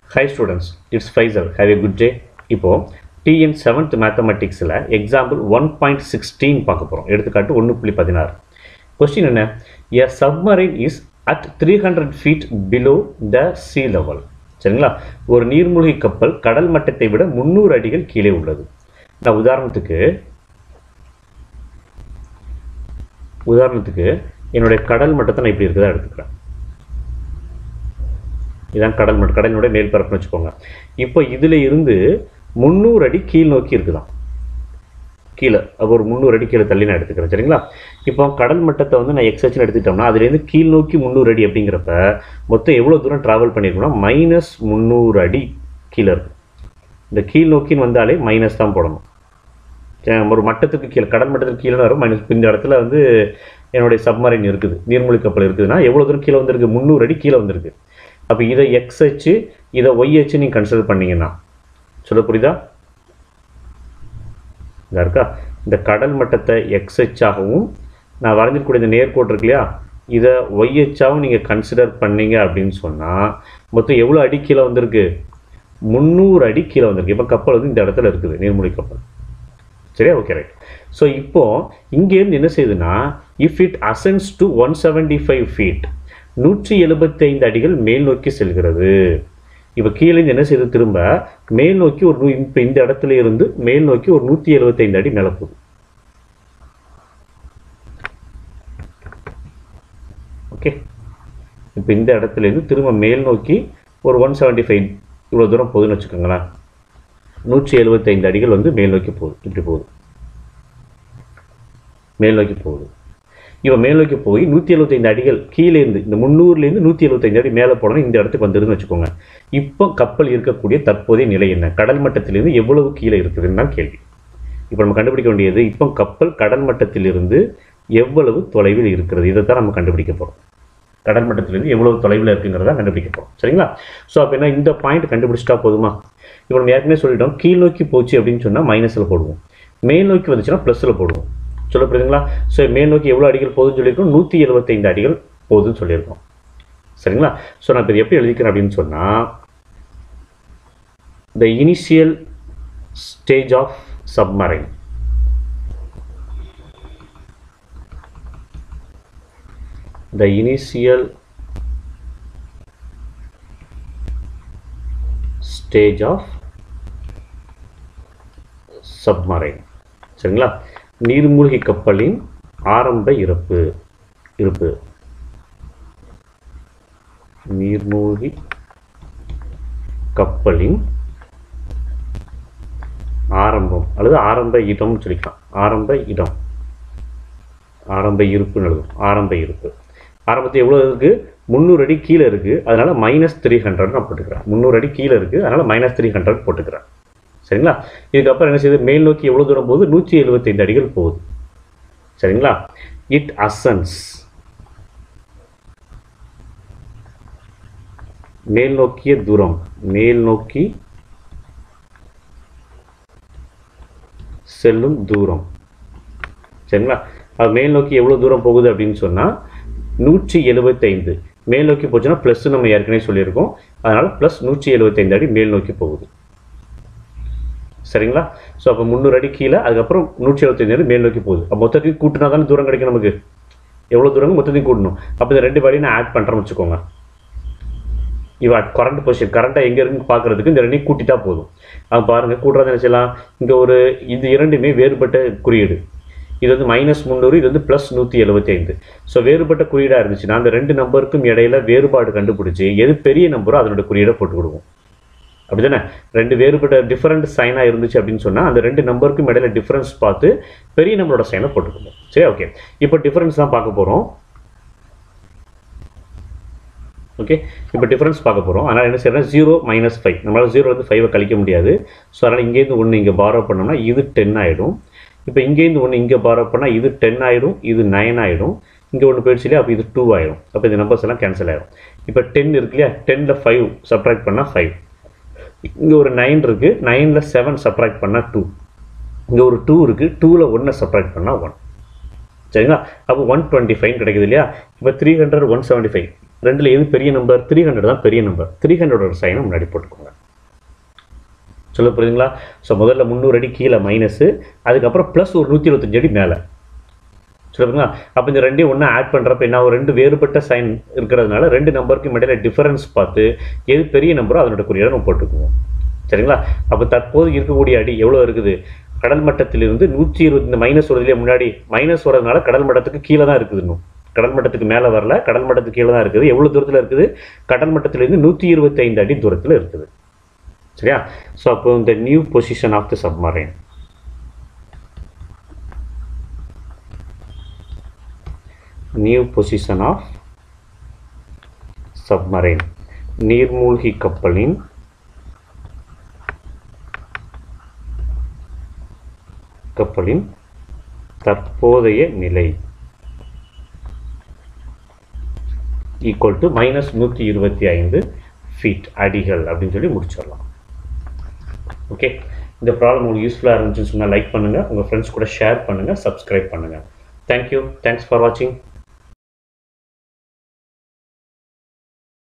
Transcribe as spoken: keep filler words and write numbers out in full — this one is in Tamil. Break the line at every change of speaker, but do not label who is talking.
Hi students, it's Faisal. Have a good day. இப்போ T N seventh Mathematicsல example one point one six பார்க்க போறோம். எடுத்துக்காட்டு one point one six. Question என்ன? A submarine is at three hundred feet below the sea level. சரிங்களா? ஒரு நீர்மூழ்கி கப்பல் கடல் மட்டத்தை விட முந்நூறு அடிகள் கீழே உள்ளது. நான் உதாரணத்துக்கு உதாரணத்துக்கு என்னுடைய கடல் மட்டத்தை நான் இப்படி இருக்கதா எடுத்துக்கிறேன். இதான் கடல் மட்டம், கடலினுடைய மேல்பரப்புன்னு வச்சுக்கோங்க. இப்போ இதில் இருந்து முந்நூறு அடி கீழ் நோக்கி இருக்குதான், கீழே அப்போ ஒரு முந்நூறு அடி கீழே தள்ளி நான் எடுத்துக்கிறேன். சரிங்களா? இப்போ கடல் மட்டத்தை வந்து நான் எக்ஸ்ஹெச்னு எடுத்துக்கிட்டோம்னா அதுலேருந்து கீழ் நோக்கி முந்நூறு அடி அப்படிங்கிறப்ப மொத்தம் எவ்வளோ தூரம் ட்ராவல் பண்ணியிருக்கோம்னா மைனஸ் முந்நூறு அடி கீழே இருக்கும். இந்த கீழ் நோக்கின்னு வந்தாலே மைனஸ் தான் போடணும். ஒரு மட்டத்துக்கு கீழே, கடல் மட்டத்துக்கு கீழே வரும் மைனஸ். இந்த இடத்துல வந்து என்னுடைய சப்மரைன் இருக்குது, நீர்மூழ்கி கப்பல் இருக்குதுன்னா எவ்வளோ தூரம் கீழே வந்திருக்கு? முந்நூறு அடி கீழே வந்திருக்கு. அப்போ இதை எக்ஸ் ஹெச் இதை ஒய் ஹெச் நீங்கள் கன்சிடர் பண்ணிங்கன்னா சொல்ல புரியுதா? இதாக இருக்கா? இந்த கடல் மட்டத்தை எக்ஸ் ஹெச்சாகவும் நான் வரைஞ்சிருக்கூடிய இந்த நேர்கோடு இருக்கு இல்லையா, இதை ஒய் ஹெச்சாகவும் நீங்கள் கன்சிடர் பண்ணீங்க அப்படின்னு சொன்னால் மொத்தம் எவ்வளோ அடி கீழே வந்திருக்கு? முந்நூறு அடி கீழே வந்திருக்கு. இப்போ கப்பல் வந்து இந்த இடத்துல இருக்குது, நீர்மூழ்கி கப்பல். சரியா? Okay, right. ஸோ இப்போது இங்கேருந்து என்ன செய்யுதுன்னா, if it ascends to one seventy five feet நூற்றி எழுபத்தி ஐந்து அடிகள் மேல் நோக்கி செல்கிறது. இப்போ கீழே என்ன செய்யுது? திரும்ப மேல் நோக்கி ஒரு இப்போ இந்த இடத்துல இருந்து மேல் நோக்கி ஒரு நூற்றி எழுபத்தி ஐந்து அடி மேலே போகுது. ஓகே, இப்போ இந்த இடத்துல இருந்து திரும்ப மேல் நோக்கி ஒரு ஒன் செவன்டி ஃபைவ் இவ்வளோ தூரம் போகுதுன்னு வச்சுக்கோங்களேன். நூற்றி எழுபத்தி ஐந்து அடிகள் வந்து மேல் நோக்கி போகுது, இப்படி போகுது, மேல் நோக்கி போகுது. இப்போ மேல் நோக்கி போய் நூற்றி எழுபத்தைந்து அடிகள் கீழேருந்து இந்த முந்நூறுலேருந்து நூற்றி எழுபத்தைந்து அடி மேலே போனோம்னா இந்த இடத்துக்கு வந்துருதுன்னு வச்சுக்கோங்க. இப்போ கப்பல் இருக்கக்கூடிய தற்போதைய நிலை என்ன? கடல் மட்டத்திலிருந்து எவ்வளவு கீழே இருக்குதுன்னு தான் கேள்வி. இப்போ நம்ம கண்டுபிடிக்க வேண்டியது, இப்போ கப்பல் கடல் மட்டத்திலிருந்து எவ்வளவு தொலைவில் இருக்கிறது, இதை தான் நம்ம கண்டுபிடிக்க போகிறோம். கடல் மட்டத்திலிருந்து எவ்வளவு தொலைவில் இருக்குங்கிறத கண்டுபிடிக்க போகிறோம். சரிங்களா? ஸோ அப்போ என்ன, இந்த பாயிண்ட் கண்டுபிடிச்சிட்டா போதுமா? இப்போ நம்ம ஏற்கனவே சொல்லிட்டோம், கீழ் நோக்கி போச்சு அப்படின்னு சொன்னால் மைனஸில் போடுவோம், மேல் நோக்கி வந்துச்சுன்னா ப்ளஸில் போடுவோம். சொல்ல புரியுதுங்களா? ஸோ மேல் நோக்கி எவ்வளோ அடிகள் போகுதுன்னு சொல்லியிருக்கோம்? நூற்றி எழுபத்தைந்து அடிகள் போகுதுன்னு சொல்லியிருக்கோம். சரிங்களா? ஸோ நான் இப்போ எப்படி எழுதிக்கிறேன் அப்படின்னு சொன்னால், the initial stage of submarine the initial stage of submarine. சரிங்களா? நீர்மூழ்கி கப்பலின் ஆரம்ப இருப்பு இருப்பு நீர்மூழ்கி கப்பலின் ஆரம்பம் அல்லது ஆரம்ப இடம்னு சொல்லிக்கலாம். ஆரம்ப இடம், ஆரம்ப இருப்புன்னு எழுதும். ஆரம்ப இருப்பு ஆரம்பத்தில் எவ்வளோ இருக்குது? முந்நூறு அடி கீழே இருக்குது, அதனால் மைனஸ் த்ரீ ஹண்ட்ரட் நான் போட்டுக்கிறேன். முந்நூறு அடி கீழே இருக்குது, அதனால் மைனஸ் த்ரீ ஹண்ட்ரட் போட்டுக்கிறேன். சரிங்களா? இதுக்கப்புறம் என்ன செய்யுது? மேல் நோக்கி எவ்வளோ தூரம் போகுது? நூற்றி எழுபத்தைந்து அடிகள் போகுது. சரிங்களா? இட் அசன்ஸ், மேல் நோக்கிய தூரம், மேல் நோக்கி செல்லும் தூரம். சரிங்களா? அது மேல் நோக்கி எவ்வளோ தூரம் போகுது அப்படின்னு சொன்னால் நூற்றி எழுபத்தைந்து. மேல் நோக்கி போச்சுன்னா ப்ளஸ் நம்ம ஏற்கனவே சொல்லியிருக்கோம், அதனால் ப்ளஸ் நூற்றி எழுபத்தைந்து அடி மேல் நோக்கி போகுது. சரிங்களா? ஸோ அப்போ முந்நூறு அடி கீழே, அதுக்கப்புறம் நூற்றி எழுபத்தைந்து அடி மேல் நோக்கி போகுது. அப்போ மொத்தத்தையும் கூட்டினா தானே தூரம் கிடைக்கும் நமக்கு. எவ்வளோ தூரம் மொத்தத்தையும் கூட்டணும். அப்போ இந்த ரெண்டு வேலையும் நான் ஆட் பண்ணுறேன்னு வச்சுக்கோங்க. இவ கரண்ட் பொசிஷன், கரண்ட்டாக எங்கே இருக்குன்னு பார்க்குறதுக்கு இந்த ரெண்டையும் கூட்டிட்டா போதும். அது பாருங்கள், கூட்டுறது என்ன செய்யலாம்? இங்கே ஒரு இது இரண்டுமே வேறுபட்ட குறியீடு. இது வந்து மைனஸ் முந்நூறு, இது வந்து ப்ளஸ் நூற்றி எழுபத்தி ஐந்து. ஸோ வேறுபட்ட குறியீடாக இருந்துச்சுன்னா அந்த ரெண்டு நம்பருக்கும் இடையில வேறுபாடு கண்டுபிடிச்சி எது பெரிய நம்பரோ அதனோட குறியீடை போட்டு கொடுக்கும். அப்படி தானே? ரெண்டு வேறுபட்ட டிஃப்ரெண்ட் சைனாக இருந்துச்சு அப்படின்னு சொன்னால் அந்த ரெண்டு நம்பருக்கும் இடையில டிஃப்ரென்ஸ் பார்த்து பெரிய நம்பரோட சைனை போட்டுக்கணும். சரி, ஓகே. இப்போ டிஃப்ரென்ஸ் தான் பார்க்க போகிறோம். ஓகே, இப்போ டிஃப்ரென்ஸ் பார்க்க போகிறோம். அதனால் என்ன செய்யறோம்? Zero minus five. நம்மளால் ஜீரோ வந்து ஃபைவை கழிக்க முடியாது. ஸோ அதனால் இங்கேருந்து ஒன்று இங்கே பாரோ பண்ணோம்னா இது டென் ஆகிடும். இப்போ இங்கேருந்து ஒன்று இங்கே பாரோ பண்ணால் இது டென் ஆகிடும், இது நைன் ஆகிடும். இங்கே ஒன்று போயிடுச்சு இல்லையா, அப்போ இது டூ ஆகிடும். அப்போ இந்த நம்பர்ஸ் எல்லாம் கேன்சல் ஆகிடும். இப்போ டென் இருக்கு இல்லையா, டென்னில் ஃபைவ் சப்ட்ராக்ட் பண்ணால் ஃபைவ். இங்கே ஒரு நைன் இருக்குது, நைனில் செவன் சப்ட்ராக்ட் பண்ணால் டூ. இங்கே ஒரு டூ இருக்குது, டூவில் ஒன்றை சப்ட்ராக்ட் பண்ணால் ஒன். சரிங்களா? அப்போ ஒன் டுவெண்ட்டி ஃபைவ் கிடைக்குது இல்லையா. இப்போ three hundred one seventy five ரெண்டில் எது பெரிய நம்பர்? த்ரீ ஹண்ட்ரட் தான் பெரிய நம்பர். த்ரீ ஹண்ட்ரடோட சைனை முன்னாடி போட்டுக்கோங்க. சொல்ல புரியுதுங்களா? ஸோ முதல்ல முந்நூறு அடி கீழே மைனஸு, அதுக்கப்புறம் ப்ளஸ் ஒரு நூற்றி இருபத்தஞ்சு அடி மேலே. சொல்லுங்களா? அப்போ இந்த ரெண்டையும் ஒன்றா ஆட் பண்ணுறப்ப என்ன, ஒரு ரெண்டு வேறுபட்ட சைன் இருக்கிறதுனால ரெண்டு நம்பருக்கு இடையில டிஃபரன்ஸ் பார்த்து எது பெரிய நம்பரோ அதனோட குறியீடை நம்ம போட்டுக்குவோம். சரிங்களா? அப்போ தற்போது இருக்கக்கூடிய அடி எவ்வளோ இருக்குது? கடல் மட்டத்திலிருந்து நூற்றி இருபது, இந்த மைனஸ் வருதுலேயே முன்னாடி மைனஸ் வரதுனால கடல் மட்டத்துக்கு கீழே தான் இருக்குது. இன்னும் கடல் மட்டத்துக்கு மேலே வரல, கடல் மட்டத்துக்கு கீழே தான் இருக்குது. எவ்வளோ தூரத்தில் இருக்குது? கடல் மட்டத்திலிருந்து நூற்றி இருபத்தி ஐந்து அடி தூரத்தில் இருக்குது. சரியா? ஸோ அப்போ இந்த new position of the submarine, new position of submarine, நீர்மூழ்கி கப்பலின் கப்பலின் தற்போதைய நிலை ஈக்குவல் டு மைனஸ் நூற்றி இருபத்தி ஐந்து ஃபீட் அடிகள் அப்படின்னு சொல்லி முடிச்சிடலாம். ஓகே, இந்த ப்ராப்ளம் உங்களுக்கு யூஸ்ஃபுல்லாக இருந்துச்சுன்னு சொன்னால் லைக் பண்ணுங்கள், உங்கள் ஃப்ரெண்ட்ஸ் கூட ஷேர் பண்ணுங்கள், சப்ஸ்கிரைப் பண்ணுங்கள். தேங்க்யூ, தேங்க்ஸ் ஃபார் வாட்சிங்.